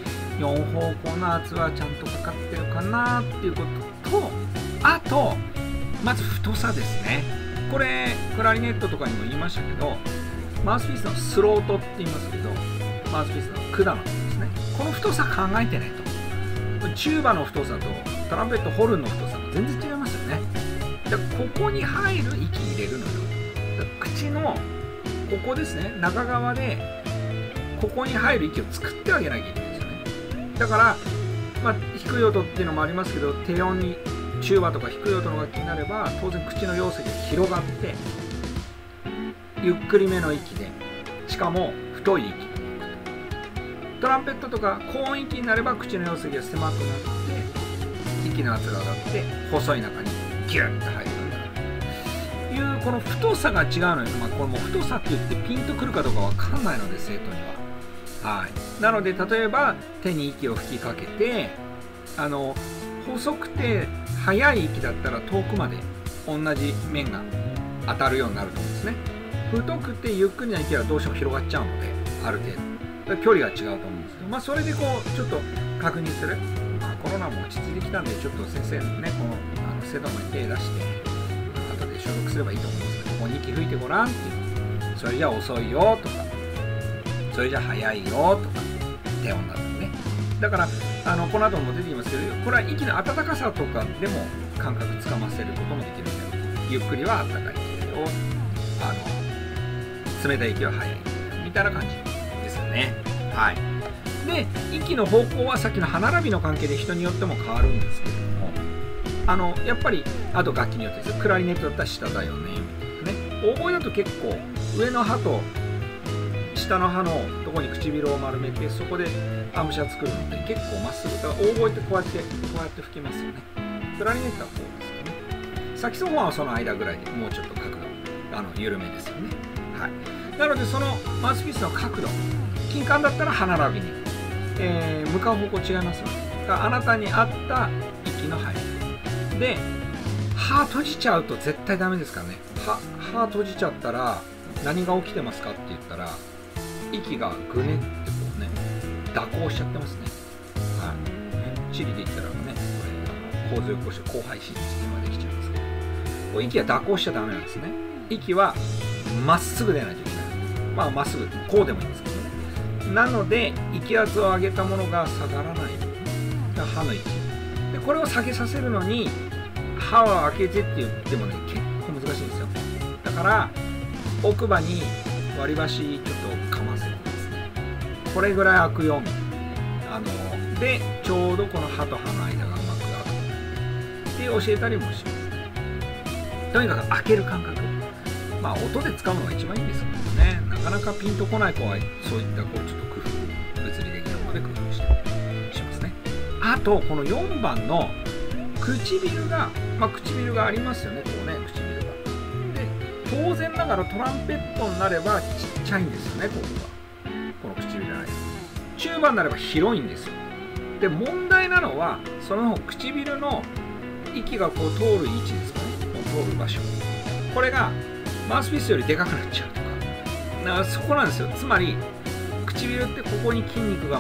、4方向の圧はちゃんとかかってるかなっていうことと、あとまず太さですね。これクラリネットとかにも言いましたけど、マウスピースのスロートって言いますけど、マウスピースの管のですね、この太さ考えてねと。チューバの太さとトランペットホルンの太さも全然違いますよね。でここに入る息入れるのよ。口のここですね、中側でここに入る息を作ってあげなきゃいけないんですよね。だから低い音っていうのもありますけど、低音にチューバとか低い音の楽器になれば当然口の容積が広がってゆっくりめの息で、しかも太い息。トランペットとか高音域になれば口の容積が狭くなって息の圧が上がって細い中にギュッと入るというこの太さが違うのよ。これも太さって言ってピンとくるかどうかわかんないので生徒には。はい。なので例えば手に息を吹きかけて細くて速い息だったら遠くまで同じ面が当たるようになると思うんですね。太くてゆっくりな息はどうしても広がっちゃうのである程度。距離が違うと思うんですけど、それでちょっと確認する。コロナも落ち着いてきたんで、ちょっと先生のね、このセドに手出して、後で消毒すればいいと思うんですけど、ここに息吹いてごらんっていう。それじゃ遅いよとか、それじゃ早いよとか、低音だとね。だから、この後も出てきますけど、これは息の温かさとかでも感覚つかませることもできるんだよ。ゆっくりは温かい息だよ。冷たい息は早いみたいな感じ。はい。で息の方向はさっきの歯並びの関係で人によっても変わるんですけれども、やっぱりあと楽器によってですよ。クラリネットだったら下だよねみたいなね。オーボエだと結構上の歯と下の歯のところに唇を丸めてそこでアムシャ作るので結構まっすぐ。だからオーボエってこうやって吹きますよね。クラリネットはこうですよね。サキソフォンはその間ぐらいでもうちょっと角度緩めですよね。はい。なのでそのマウスピースの角度、金管だったら歯並びに、 向かう方向違いますよね。だからあなたに合った息の入りで、歯閉じちゃうと絶対ダメですからね。歯閉じちゃったら何が起きてますかって言ったら、息がぐねってこうね蛇行しちゃってますね。はい。地理で言ったらね、これ洪水を起こして広背筋っていうのができちゃいますけど、こう息は蛇行しちゃダメなんですね。息はまっすぐ出ないといけない。まあまっすぐこうでもいいんですけどね。なので息圧を上げたものが下がらない。歯の息で、これを下げさせるのに歯を開けてって言ってもね、結構難しいんですよ。だから奥歯に割り箸ちょっとかませるんですね。これぐらい開くよでちょうどこの歯と歯の間がうまく開くって教えたりもします。とにかく開ける感覚、まあ音で使うのが一番いいんですけどね。なかなかピンとこない子はそういったこうちょっと工夫、物理的なもので工夫しますね。あとこの4番の唇が、唇がありますよね、こうね、唇が。で、当然ながらトランペットになればちっちゃいんですよね、ここが。この唇の間。チューバになれば広いんですよ。で、問題なのは、その唇の息がこう通る位置ですかね、通る場所。これがマウスピースよりでかくなっちゃうとか。だからそこなんですよ。つまり、唇ってここに筋肉が、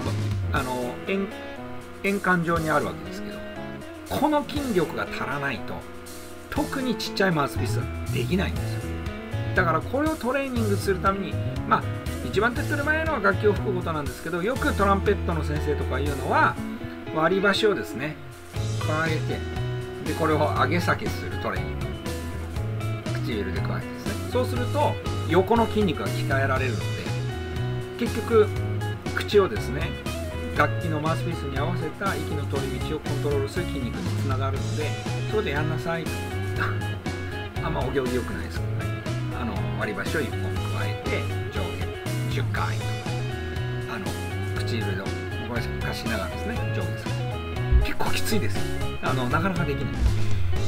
円環状にあるわけですけど、この筋力が足らないと特にちっちゃいマウスピースはできないんですよ。だからこれをトレーニングするために、一番手っ取り早いのは楽器を吹くことなんですけど、よくトランペットの先生とか言うのは、割り箸をですね加えて、でこれを上げ下げするトレーニング、唇で加えてですね、そうすると横の筋肉が鍛えられるので、結局口をですね楽器のマウスピースに合わせた息の通り道をコントロールする筋肉につながるので、そこでやんなさいとあんまお行儀良くないですけどね、割り箸を1本加えて上下10回とか、唇を貸しながらですね上下させる。結構きついですよ。なかなかできない。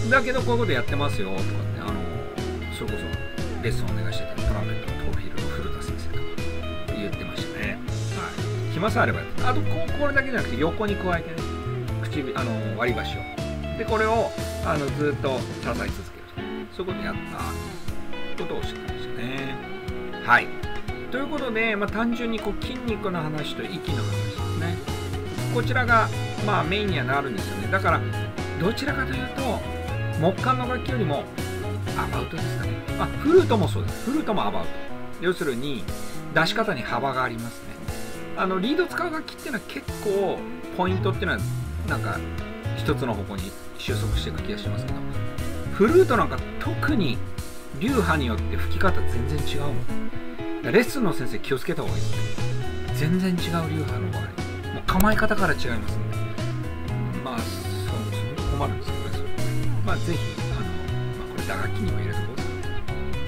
だけどこういうことやってますよとかって、それこそレッスンお願いしてたトランペットのトーフィールの古田先生とか言ってましたね。はい。暇さえあればやって、あとこれだけじゃなくて横に加えてね、割り箸を。で、これをずっと支え続けると。そういうことやったことをおっしゃってましたね。はい。ということで、単純に筋肉の話と息の話ですね。こちらが、メインにはなるんですよね。だから、どちらかというと、木管の楽器よりも、アバウトですかね。フルートもそうです。フルートもアバウト。要するに、出し方に幅がありますね。リード使う楽器っていうのは結構、ポイントっていうのは、なんか、一つの方向に収束していく気がしますけど、フルートなんか特に流派によって吹き方全然違うの。レッスンの先生気をつけた方がいいですね。全然違う流派の場合、もう構え方から違いますので、そう困るんですけど、ぜひ、これ打楽器にも入れておこうです。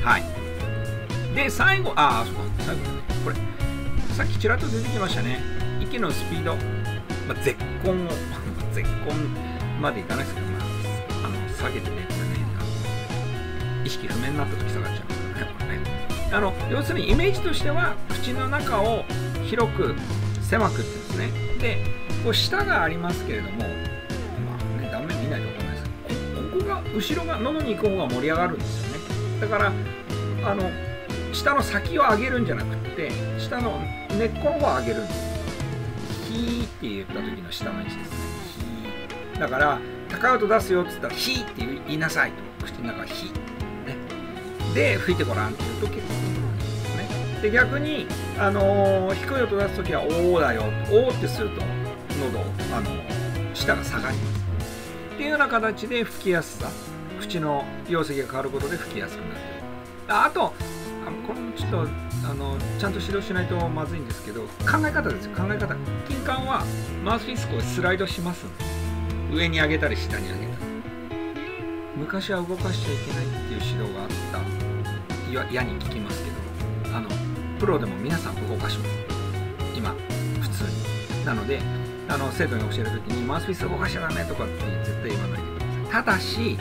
はい。で、最後、最後ね、これ、さっきちらっと出てきましたね。息のスピード、絶根を、絶根までいかないですけど、下げてね、これね、意識不明になった時下がっちゃいますからね、これね。要するにイメージとしては、口の中を広く狭くってですね、で、舌がありますけれども、断面見ないと分かんないですけど、ここが、後ろが喉に行く方が盛り上がるんですよね。だから、下の先を上げるんじゃなくて、下の根っこの方を上げるんです。ヒーって言った時の下の位置ですね。ヒー。だから、高い音出すよって言ったら、ヒーって言いなさいと。口の中はヒー。ね。で、吹いてごらんって言うと結構いいんですね。で、逆に、低い音出す時は、おーだよ。おーってすると、喉、舌が下がります。っていうような形で吹きやすさ。口の容積が変わることで吹きやすくなる。あと、これもちょっとちゃんと指導しないとまずいんですけど、考え方ですよ。考え方。金管はマウスピースこうスライドしますんで、上に上げたり下に上げたり。昔は動かしちゃいけないっていう指導があった矢に聞きますけど、プロでも皆さん動かします。今普通に。なので生徒に教えるときにマウスピース動かしちゃダメとかって絶対言わないでください。ただし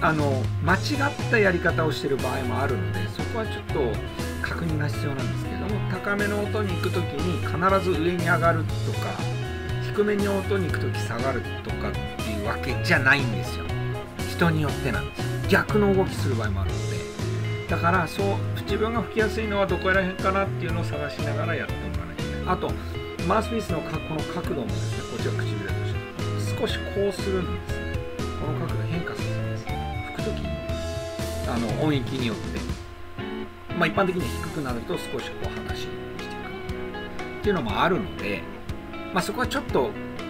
間違ったやり方をしている場合もあるので、そこはちょっと確認が必要なんですけれども、 高めの音に行く時に必ず上に上がるとか、低めに音に行く時下がるとかっていうわけじゃないんですよ。人によってなんですよ。逆の動きする場合もあるので、だから自分が吹きやすいのはどこら辺かなっていうのを探しながらやってもらわないといけない。あとマウスピースのこの角度もですね、こっちが唇だとして少しこうするんですね。この角度変化させます。吹く時に音域によって、一般的には低くなると少しこう話していくっていうのもあるので、そこはちょっと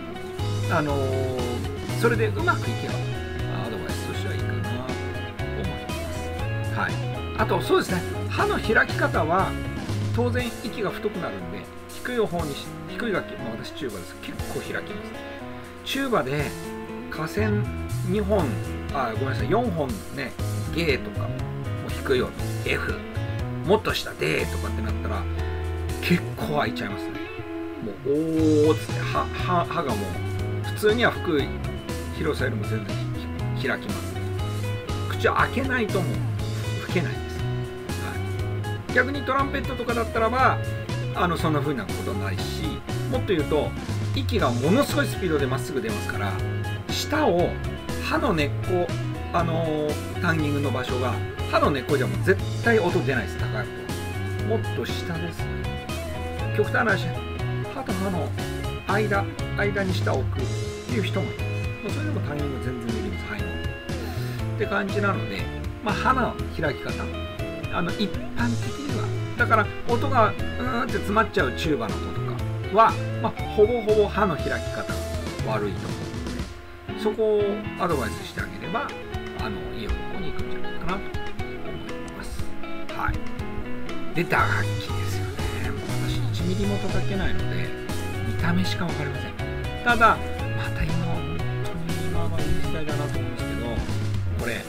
それでうまくいけばアドバイスとしてはいいかなと思います。はい。あとそうですね、歯の開き方は当然息が太くなるんで、低い方に低い楽器、私チューバです結構開きます。チューバで下線2本ごめんなさい4本ね、ゲーとかもう低い音 F もっと下でとかってなったら結構開いちゃいますね。もうおーっつって歯がもう普通には低い広さよりも全然開きます。口を開けないともう吹けないです、はい。逆にトランペットとかだったらばそんな風なことないし、もっと言うと息がものすごいスピードでまっすぐ出ますから、舌を歯の根っこタンギングの場所が歯の根っこじゃもう絶対音出ないです。高い音もっと下ですね。極端な話、歯と歯の間に舌を置くっていう人もいます。それでもタイミング全然できます。はいって感じなので、歯の開き方一般的にはだから音がって詰まっちゃうチューバの子とかは、ほぼほぼ歯の開き方が悪いと思うので、そこをアドバイスしてあげればいい方向に行くんじゃないかなと思います。はい。で打楽器ですよね。もう私1ミリも叩けないので見た目しか分かりません。ただまた今は本当に今はいい時代だなと思うんですけど、これ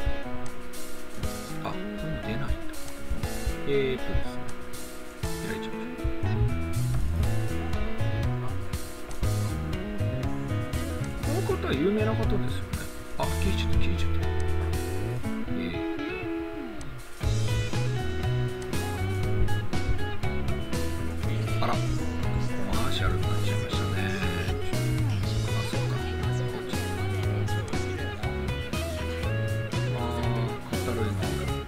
これも出ないんだ。ですね、開いちゃいましょう。この方は有名な方ですよね。消えちゃった。あら、コマーシャルになっちゃいましたね。そうか。こっち。カタロイの。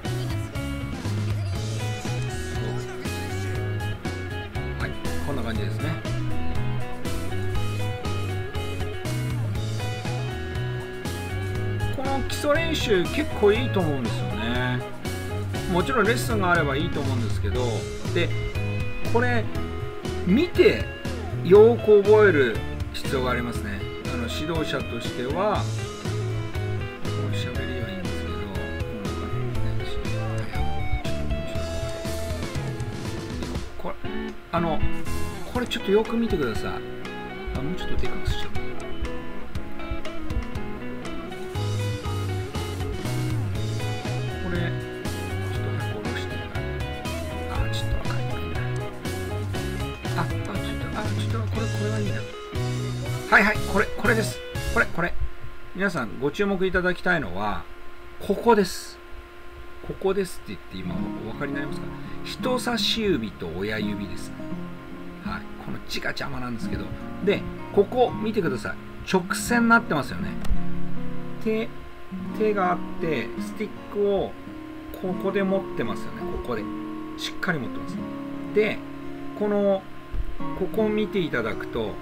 こんな感じですね。この基礎練習結構いいと思うんですよね。もちろんレッスンがあればいいと思うんですけど、でこれ見てよく覚える必要がありますね。指導者としては喋りはいいんですけど、これちょっとよく見てください。もうちょっとでかくしちゃう。これちょっと早く下ろしてちょっと赤いな。ちょっとこれはいいな。はいこれです。これ皆さんご注目いただきたいのはここです。ここですって言って今お分かりになりますか？人差し指と親指ですね。はい、この字が邪魔なんですけど、でここ見てください。直線になってますよね。手があってスティックをここで持ってますよね。ここでしっかり持ってます。でここを見ていただくと、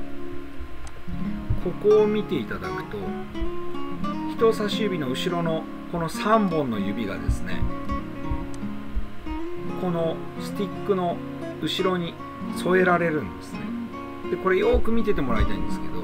人差し指の後ろのこの3本の指がですね、このスティックの後ろに添えられるんですね。でこれよく見ててもらいたいんですけど、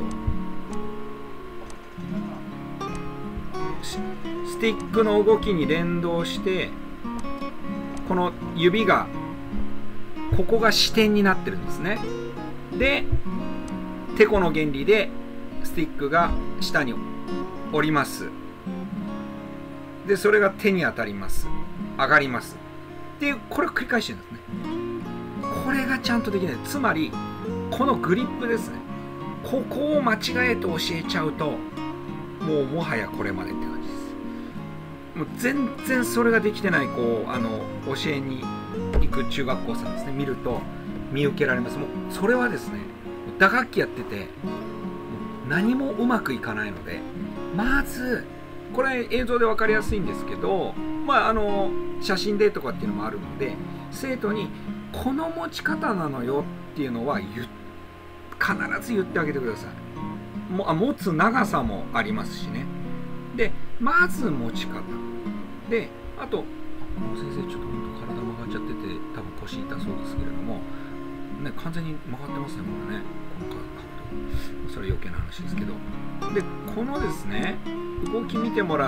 スティックの動きに連動してこの指がここが支点になってるんですね。でてこの原理でスティックが下に降ります。でそれが手に当たります。上がります。でこれを繰り返してるんですね。これがちゃんとできない。つまりこのグリップですね。ここを間違えて教えちゃうともはやこれまでって感じです。もう全然それができてない子教えに行くく中学校さんですね、見ると見受けられます。もうそれはですね、打楽器やってて何もうまくいかないので、まずこれ映像で分かりやすいんですけど、写真でとかっていうのもあるので、生徒にこの持ち方なのよっていうのは必ず言ってあげてください。持つ長さもありますしね。でまず持ち方で、あとこの先生ちょっと本当体曲がっちゃってて多分腰痛そうですけれども、ね、完全に曲がってますね、これね、この角度。それ余計な話ですけど、でこのですね動き見てもらって、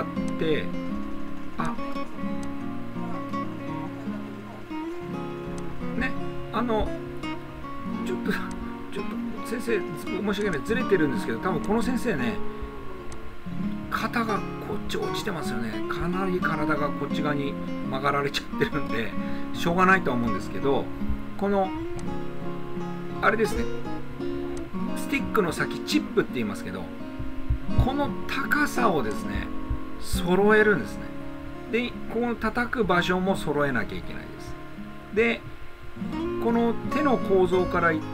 ね、ちょっと先生申し訳ない、ずれてるんですけど、多分この先生ね、肩がこっち落ちてますよね。かなり体がこっち側に曲がられちゃってるんでしょうがないとは思うんですけど、このあれですね、スティックの先チップって言いますけど、この高さをですね揃えるんですね。でこの叩く場所も揃えなきゃいけないです。でこの手の構造からいって、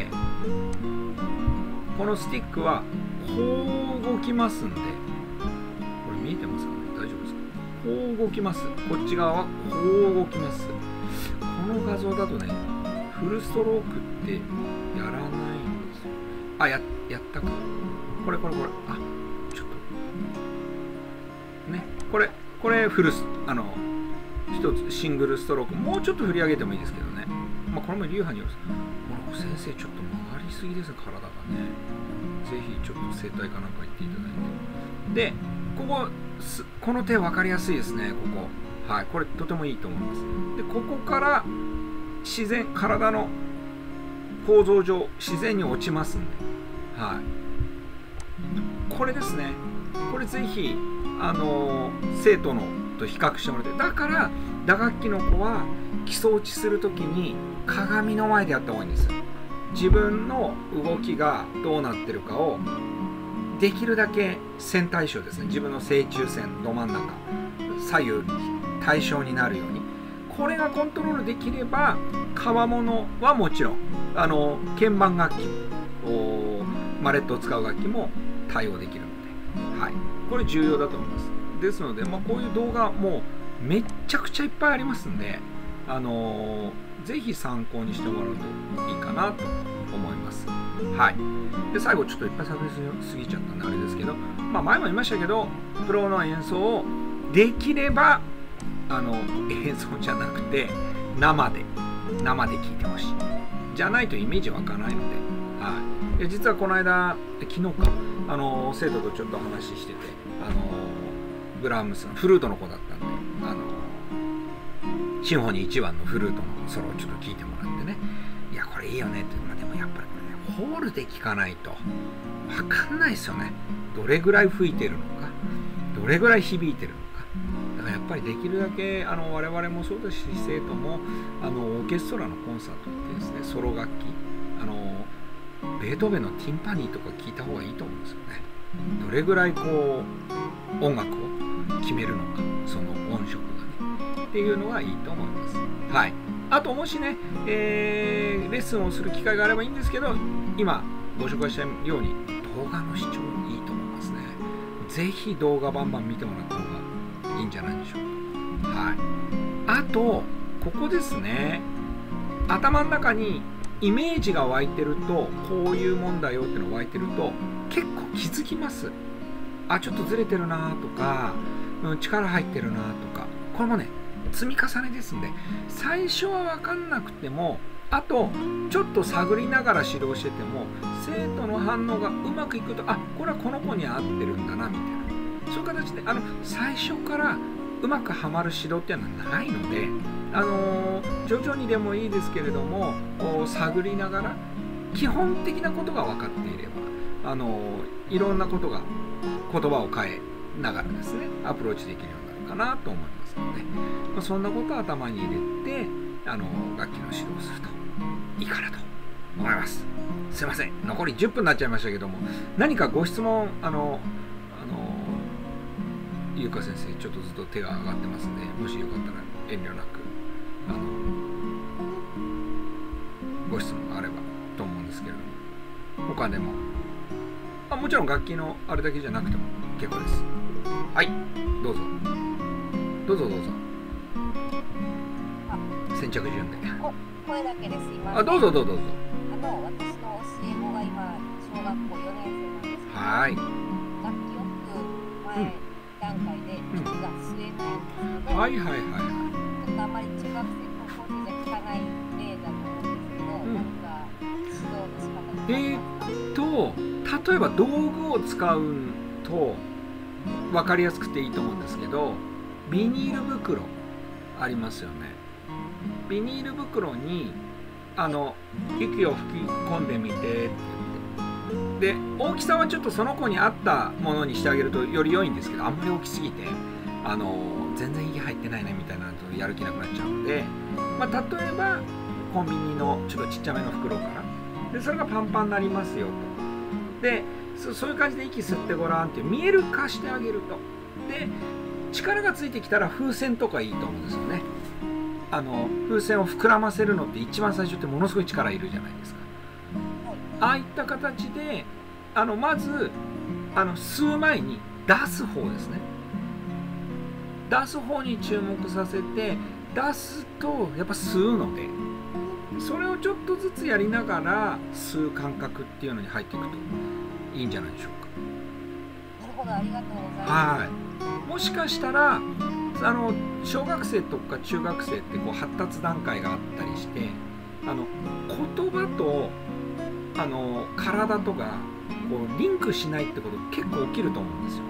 このスティックはこう動きますんで、これ見えてますかね、大丈夫ですか。こう動きます。こっち側はこう動きます。この画像だとねフルストロークってやらないんですよ。やったか。これちょっとね、これフルス一つシングルストローク、もうちょっと振り上げてもいいですけどね。これも流派による。先生ちょっと曲がりすぎですね、体がね。ぜひちょっと整体かなんか行っていただいて。でこの手分かりやすいですね、ここ。はい、これとてもいいと思います。でここから自然、体の構造上自然に落ちますんで、はい、これですね。これぜひ生徒のと比較してもらって、だから打楽器の子は基礎打ちするときに鏡の前でやった方がいいんですよ。自分の動きがどうなってるかをできるだけ線対称ですね、自分の正中線、ど真ん中、左右対称になるように、これがコントロールできれば、革物はもちろん鍵盤楽器もマレットを使う楽器も対応できるので、はい、これ重要だと思います。ですので、こういう動画もうめっちゃくちゃいっぱいありますんで、ぜひ参考にしてもらうといいかなと思います。はい。で最後ちょっといっぱい喋りすぎちゃったんであれですけど、前も言いましたけど、プロの演奏をできれば映像じゃなくて生で聴いてほしい。じゃないとイメージ湧かないので、はい。で実はこの間昨日か生徒とちょっと話してて、ブラームスのフルートの子だったんで、シンフォニー1番のフルートのソロをちょっと聴いてもらってね、いやこれいいよねって。でもやっぱりこれね、ホールで聴かないと分かんないですよね。どれぐらい吹いてるのか、どれぐらい響いてるのか。だからやっぱりできるだけ我々もそうですし、生徒もオーケストラのコンサートってですね、ソロ楽器ベートーベンのティンパニーとか聴いた方がいいと思うんですよね。どれぐらいこう音楽を決めるのか、その音色がねっていうのがいいと思います。はい。あともしね、レッスンをする機会があればいいんですけど、今ご紹介したように動画の視聴いいと思いますね。ぜひ動画バンバン見てもらった方がいいんじゃないでしょうか。はい。あとここですね、頭の中にイメージが湧いてると、こういうもんだよっていうのが湧いてると結構気づきます。ちょっとずれてるなとか、力入ってるなとか、これもね積み重ねですんで、最初は分かんなくても、あとちょっと探りながら指導してても、生徒の反応がうまくいくと、これはこの子に合ってるんだなみたいな、そういう形で最初からうまくはまる指導っていうのはないので、徐々にでもいいですけれども探りながら、基本的なことが分かっていればいろんなことが言葉を変えながらですね、アプローチできるようになるかなと思いますので、そんなことを頭に入れて楽器の指導をするといいかなと思います。すいません、残り10分になっちゃいましたけども、何かご質問ゆうか先生、ちょっとずっと手が上がってますんで、もしよかったら遠慮なくご質問があればと思うんですけれども、他でももちろん楽器のあれだけじゃなくても結構です。はい、どうぞどうぞどうぞ。先着順で。 声だけですいません。 どうぞどうぞどうぞ。 私の教え子が今小学校4年生なんですけど、 はい。 楽器よく前段階で息が吸えないんですけど、 はいはいはい。 ちょっとあまり中学生高校生じゃ聞かない例だと思うんですけど、何か指導の仕方とか例えば道具を使うと分かりやすくていいと思うんですけど、ビニール袋ありますよね。ビニール袋に息を吹き込んでみてって言って、で大きさはちょっとその子に合ったものにしてあげるとより良いんですけど、あんまり大きすぎて全然息入ってないねみたいなとやる気なくなっちゃうので、例えばコンビニのちょっとちっちゃめの袋からで、それがパンパンになりますよと。でそういう感じで息吸ってごらんって見える化してあげると。で力がついてきたら風船とかいいと思うんですよね。風船を膨らませるのって一番最初ってものすごい力いるじゃないですか。ああいった形でまず吸う前に出す方ですね。出す方に注目させて、出すとやっぱ吸うので、それをちょっとずつやりながら吸う感覚っていうのに入っていくといいんじゃないでしょうか。 なるほど、ありがとうございます。 はい。もしかしたら小学生とか中学生ってこう発達段階があったりして、言葉と体とがこうリンクしないってこと結構起きると思うんですよ。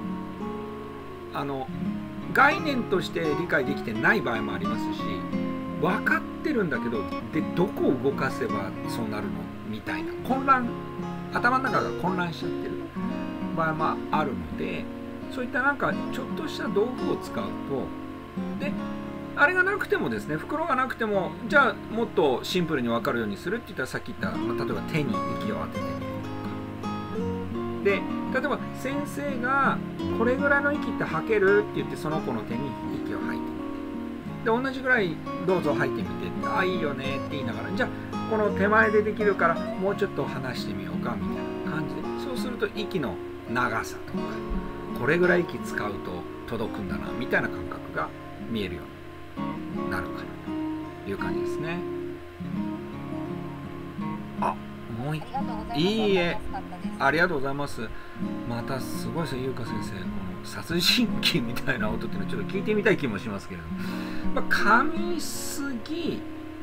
概念として理解できてない場合もありますし、分かってるんだけどでどこを動かせばそうなるのみたいな頭の中が混乱しちゃってる場合もあるので、そういったなんかちょっとした道具を使うと、であれがなくてもですね、袋がなくても、じゃあもっとシンプルに分かるようにするって言ったら、さっき言った、例えば手に息を当ててみるとかで、例えば先生がこれぐらいの息って吐けるって言って、その子の手に息を吐いてみて、で同じぐらいどうぞ吐いてみて、ああいいよねって言いながら、じゃあこの手前でできるからもうちょっと離してみようかみたいな感じで、そうすると息の長さとか、これぐらい息使うと届くんだなみたいな感覚が見えるようになるかなという感じですね。もういいえ、ありがとうございます。またすごいですね、優香先生、この殺人鬼みたいな音っていうのをちょっと聞いてみたい気もしますけれども、噛みすぎ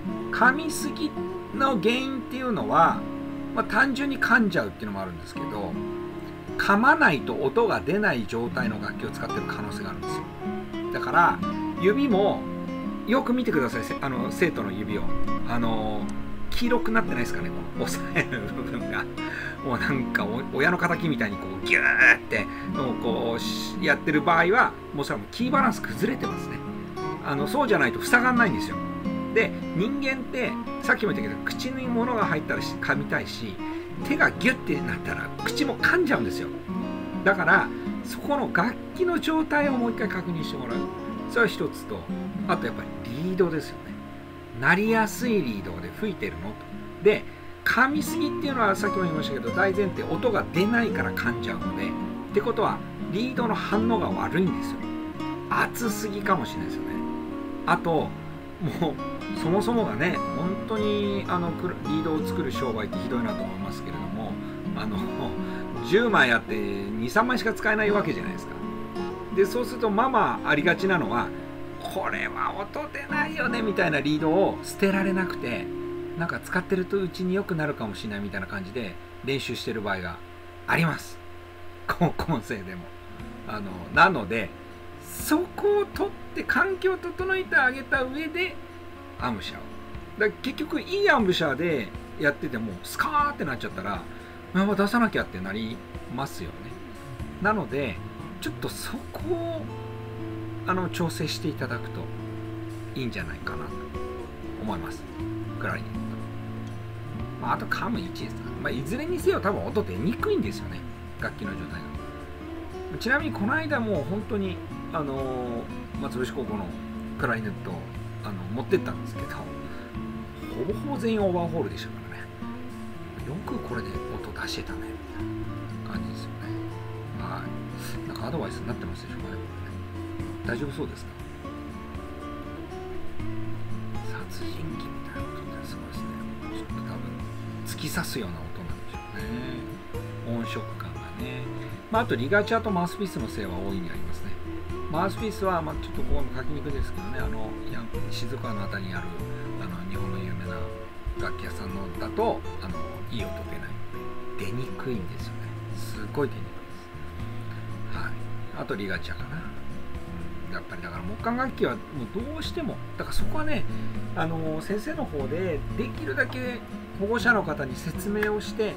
の原因っていうのは、単純に噛んじゃうっていうのもあるんですけど、噛まないと音が出ない状態の楽器を使ってる可能性があるんですよ。だから指もよく見てください。生徒の指を黄色くなってないですかね、この押さえる部分が。もうなんか親の敵みたいにこうギューってこうやってる場合は、もうそれはもうキーバランス崩れてますね。そうじゃないと塞がんないんですよ。で人間ってさっきも言ったけど、口に物が入ったら噛みたいし、手がギュッてなったら口も噛んじゃうんですよ。だからそこの楽器の状態をもう一回確認してもらう。それは一つと、あとやっぱりリードですよね。鳴りやすいリードで吹いてるのと。で噛みすぎっていうのはさっきも言いましたけど、大前提音が出ないから噛んじゃうので、ってことはリードの反応が悪いんですよ。熱すぎかもしれないですよね。あともうそもそもがね、本当にリードを作る商売ってひどいなと思いますけれども、10枚あって2、3枚しか使えないわけじゃないですか。でそうするとありがちなのは、これは音出ないよねみたいなリードを捨てられなくて、なんか使ってるとうちに良くなるかもしれないみたいな感じで練習してる場合があります、高校生でも。なのでそこを取って環境を整えてあげた上でアンブシャーを。だから結局いいアンブシャーでやっててもスカーってなっちゃったら、出さなきゃってなりますよね。なのでちょっとそこを調整していただくといいんじゃないかなと思います。クラリネット。あと噛む位置ですか。いずれにせよ多分音出にくいんですよね、楽器の状態が。ちなみにこの間もう本当に松伏高校のクラリネットを持ってったんですけど、ほぼほぼ全員オーバーホールでしたからね。 よくこれで音出してたねみたいな感じですよね。はい。なんかアドバイスになってますでしょうかね。大丈夫そうですか？殺人鬼みたいな音ってすごいですね。ちょっと多分突き刺すような音なんでしょうね。音色感がね。まあ、あとリガチャーとマウスピースのせいは大いにありますね。マウスピースは、まあ、ちょっとここ書きにくいですけどね、静岡のあたりにある日本の有名な楽器屋さんのだといい音出ないので出にくいんですよね。すごい出にくいです。はい。あとリガチャーかな。やっぱりだから木管楽器はもうどうしてもだからそこはね先生の方でできるだけ保護者の方に説明をして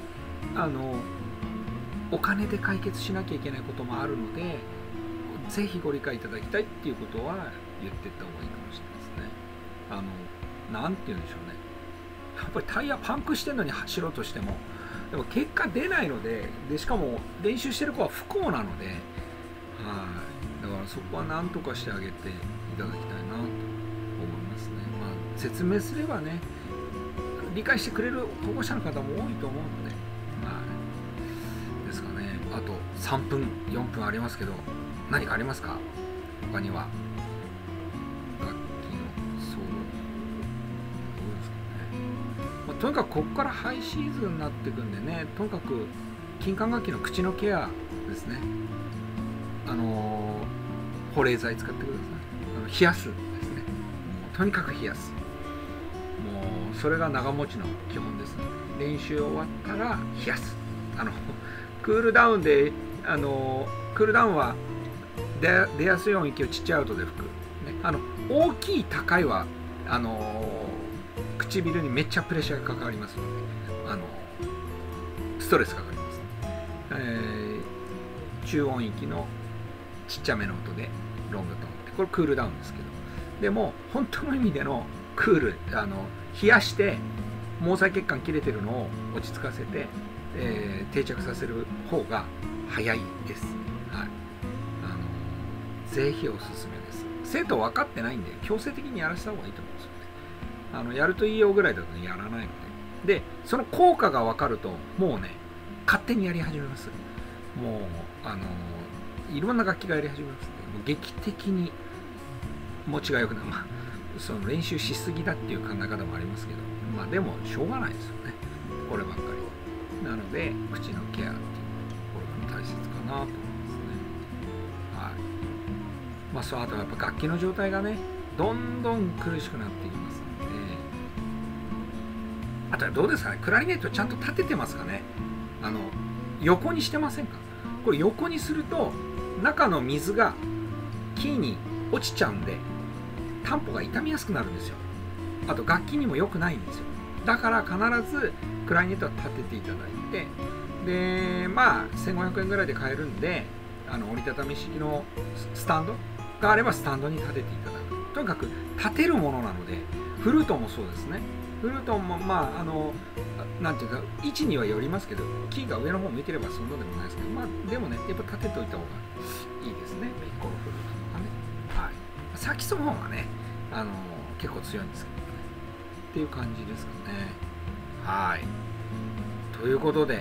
お金で解決しなきゃいけないこともあるのでぜひご理解いただきたいっていうことは言っていった方がいいかもしれないですね。なんて言うんでしょうね。やっぱりタイヤパンクしてるのに走ろうとしてもでも結果出ないのでしかも練習してる子は不幸なのでだからそこは何とかしてあげていただきたいなと思いますね。まあ、説明すればね理解してくれる保護者の方も多いと思うので、ですかね。あと3分4分ありますけど何かありますか？他には楽器のそうどうですかね。まあ、とにかくここからハイシーズンになっていくんでねとにかく金管楽器の口のケアですね。保冷剤使ってください。冷やすですね。もうとにかく冷やす。もうそれが長持ちの基本です。練習終わったら冷やす。クールダウンでクールダウンは出やすい音域をちっちゃい音で吹く、ね、大きい高いは唇にめっちゃプレッシャーがかかりますのでストレスかかります、中音域のちっちゃめの音でロングトーンってこれクールダウンですけどでも本当の意味でのクール冷やして毛細血管切れてるのを落ち着かせて、定着させる方が早いです、はい、ぜひおすすめです。生徒分かってないんで強制的にやらせた方がいいと思うんですよね。やるといいよぐらいだとやらないのでその効果が分かるともうね勝手にやり始めます。もういろんな楽器がやり始めますのでもう劇的に持ちが良くなる、その練習しすぎだっていう考え方もありますけどでもしょうがないですよねこればっかりなので口のケアっていうのはこれが大切かなと思いますね。はい。そうあとやっぱ楽器の状態がねどんどん苦しくなっていきますのであとはどうですかねクラリネットちゃんと立ててますかね横にしてませんか？これ横にすると中の水がキーに落ちちゃうんでタンポが傷みやすくなるんですよ。あと楽器にも良くないんですよ。だから必ずクラリネットは立てていただいてで1500円ぐらいで買えるんで折りたたみ式のスタンドがあればスタンドに立てていただく。とにかく立てるものなのでフルートもそうですね。フルートもなんていうか位置にはよりますけどキーが上の方向いてればそんなでもないですけどでもねやっぱ立てておいた方がいいですね。ピッコロフルートとかね。はい。サキソフォンはね結構強いんですけどねっていう感じですかね。はい。ということで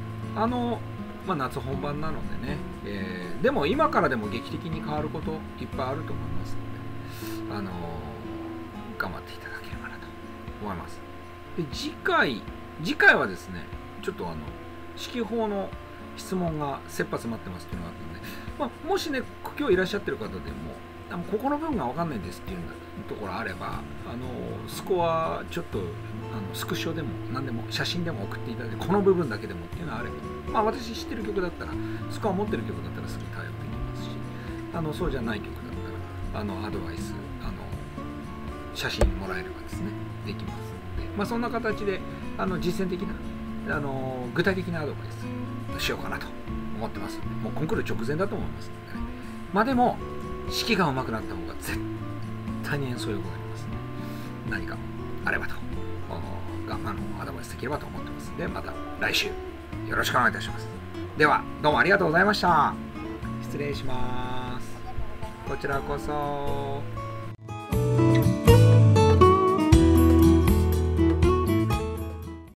夏本番なのでね、でも今からでも劇的に変わることいっぱいあると思いますので頑張っていただければなと思います。で次回はですねちょっと指揮法の質問が切羽詰まってますっていうのがあったので、もしね今日いらっしゃってる方でもここの部分が分かんないですっていうところあればスコアちょっとスクショでも何でも写真でも送っていただいてこの部分だけでもっていうのがあれば私知ってる曲だったらスコア持ってる曲だったらすぐ対応できますしそうじゃない曲だったらアドバイス写真もらえればですねできますので、そんな形で実践的な具体的なアドバイスしようかなと思ってますのでもうコンクール直前だと思いますので、でも指揮が上手くなった方が絶対に演奏力がありますので何かあればとアドバイスできればと思ってますのでまた来週よろしくお願いいたします。ではどうもありがとうございました。失礼します。こちらこそ。